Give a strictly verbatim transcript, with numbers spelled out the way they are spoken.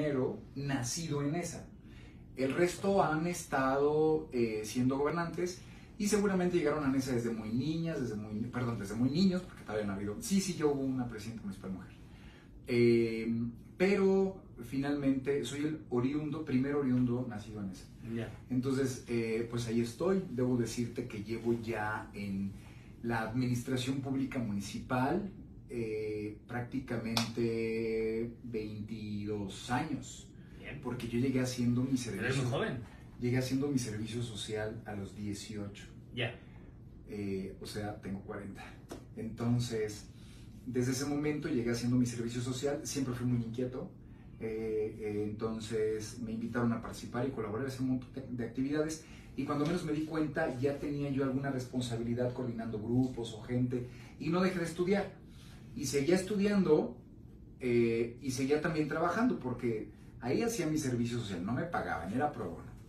primero nacido en esa. El resto han estado eh, siendo gobernantes y seguramente llegaron a Nesa desde muy niñas, desde muy, perdón, desde muy niños, porque todavía no ha habido, sí, sí, yo hubo una presidenta municipal mujer. Eh, pero finalmente soy el oriundo, primer oriundo nacido en esa. Yeah. Entonces, eh, pues ahí estoy. Debo decirte que llevo ya en la administración pública municipal eh, prácticamente veintidós años. Bien. Porque yo llegué haciendo mi servicio. Eres muy joven. Llegué haciendo mi servicio social a los dieciocho. Ya. Yeah. Eh, o sea, tengo cuarenta. Entonces, desde ese momento llegué haciendo mi servicio social. Siempre fui muy inquieto. Eh, eh, entonces me invitaron a participar y colaborar, hacer un montón de, de actividades. Y cuando menos me di cuenta, ya tenía yo alguna responsabilidad coordinando grupos o gente. Y no dejé de estudiar. Y seguía estudiando eh, y seguía también trabajando porque ahí hacía mi servicio social. No me pagaban, era pro bono.